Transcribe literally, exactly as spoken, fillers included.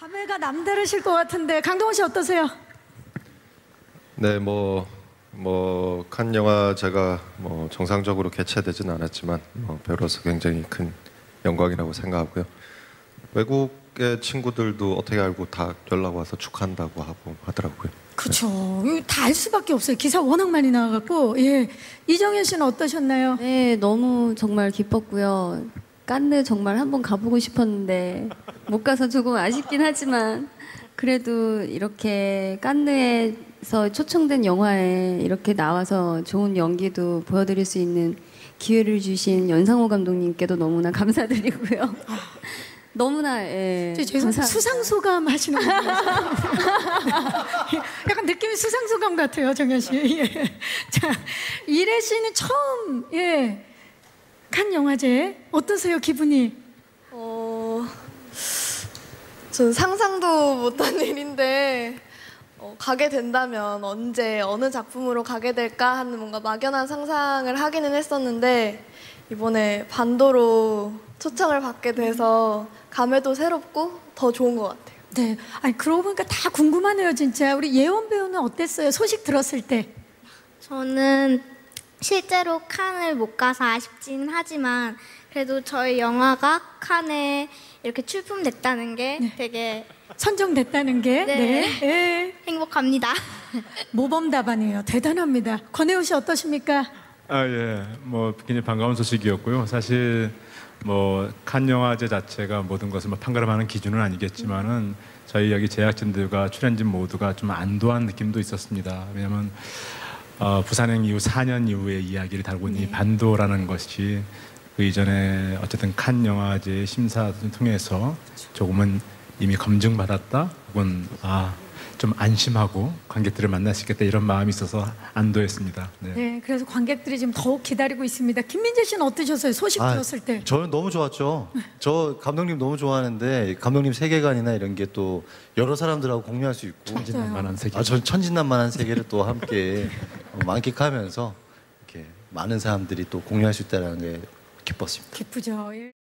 감회가 남다르실 것 같은데 강동원 씨 어떠세요? 네, 뭐, 뭐, 칸 영화제가 뭐 정상적으로 개최되지는 않았지만 뭐 배우로서 굉장히 큰 영광이라고 생각하고요. 외국의 친구들도 어떻게 알고 다 연락 와서 축하한다고 하고 하더라고요. 그렇죠. 다 알 수밖에 없어요. 기사 워낙 많이 나와갖고. 예. 이정현 씨는 어떠셨나요? 네, 너무 정말 기뻤고요. 깐느 정말 한번 가보고 싶었는데 못 가서 조금 아쉽긴 하지만 그래도 이렇게 깐느에서 초청된 영화에 이렇게 나와서 좋은 연기도 보여드릴 수 있는 기회를 주신 연상호 감독님께도 너무나 감사드리고요. 너무나 예. 죄송 수상 소감 하시는 거 약간 느낌이 수상 소감 같아요, 정현 씨. 예. 자, 이래 씨는 처음 예. 칸 영화제 어떠세요, 기분이? 어, 전 상상도 못한 일인데 어, 가게 된다면 언제 어느 작품으로 가게 될까 하는 뭔가 막연한 상상을 하기는 했었는데 이번에 반도로 초청을 받게 돼서 감회도 새롭고 더 좋은 것 같아요. 네, 아니 그러고 보니까 다 궁금하네요, 진짜. 우리 예원 배우는 어땠어요? 소식 들었을 때? 저는 실제로 칸을 못 가서 아쉽긴 하지만 그래도 저희 영화가 칸에 이렇게 출품됐다는 게 네. 되게 선정됐다는 게 네. 네. 네. 행복합니다. 모범 답안이에요. 대단합니다. 권혜우 씨 어떠십니까? 아, 예. 뭐 굉장히 반가운 소식이었고요. 사실 뭐 칸 영화제 자체가 모든 것을 뭐 판가름하는 기준은 아니겠지만은 저희 여기 제작진들과 출연진 모두가 좀 안도한 느낌도 있었습니다. 왜냐하면 어, 부산행 이후 사 년 이후의 이야기를 다루고 있는 이 반도라는 것이 그 이전에 어쨌든 칸 영화제 심사를 통해서 조금은 이미 검증받았다 혹은 아, 좀 안심하고 관객들을 만날 수 있겠다 이런 마음이 있어서 안도했습니다. 네. 네, 그래서 관객들이 지금 더욱 기다리고 있습니다. 김민재 씨는 어떠셨어요? 소식 아, 들었을 때? 저는 너무 좋았죠. 저 감독님 너무 좋아하는데 감독님 세계관이나 이런 게 또 여러 사람들하고 공유할 수 있고 천진난만한 세계. 아, 전 천진난만한 세계를 또 함께 만끽하면서 이렇게 많은 사람들이 또 공유할 수 있다는 게 기뻤습니다. 기쁘죠. 예.